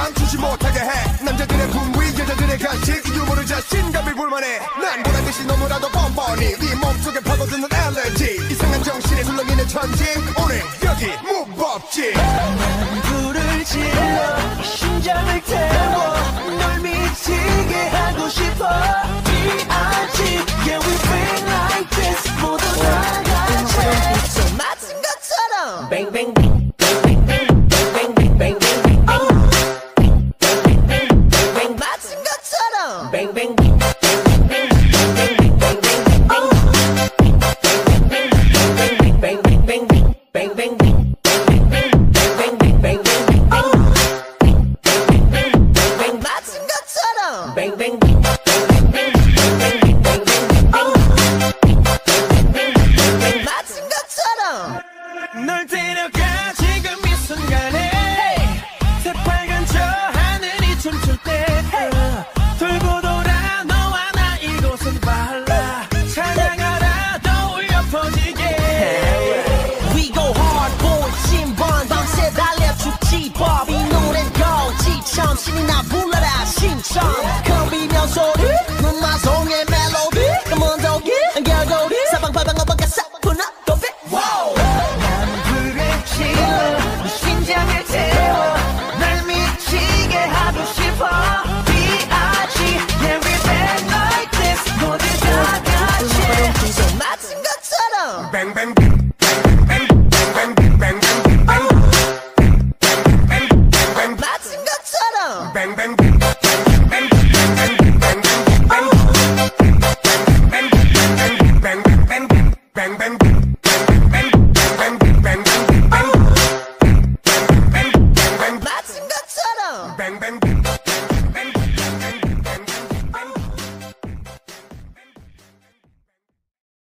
멈추지 못하게 해. 남자들의 분위 여자들의 간식 유머를 자신감이 불만해. 난 보란듯이 너무나도 뻔뻔히 네 몸속에 파고드는 알레르기. 이상한 정신에 술렁이는 천지 오늘 여기 무법지. 난 불을 질러 심장을 태워 널 미치게 하고 싶어. B.I.G. Yeah we bring like this 모두 다 같이 저 맞은 것처럼 Bang bang bang bang bang bang bang bang bang 맞은 것처럼 Bang bang bang bang bang bang 맞은 것처럼 Bang bang 맞은 것처럼 널 데려가 지금 이 순간에 새빨간 저 하늘이 춤출 때 돌고 돌아 너와 나 이곳은 발라 찬양하라 떠올려 퍼지게 We go hard boy 신번 밤새 달려 죽지 법 이 노래는 거지처럼 신이 나 불러라 신청 겁이며 소리 눈마송의 멜로디 검은 독이 결국이 사방팔방 어방가 사뿐한 도배 난 불을 질러 심장을 태워 날 미치게 하고 싶어 B.I.G. Yeah we bang like this 모두 다 같이 저 맞은 것처럼 뱅뱅뱅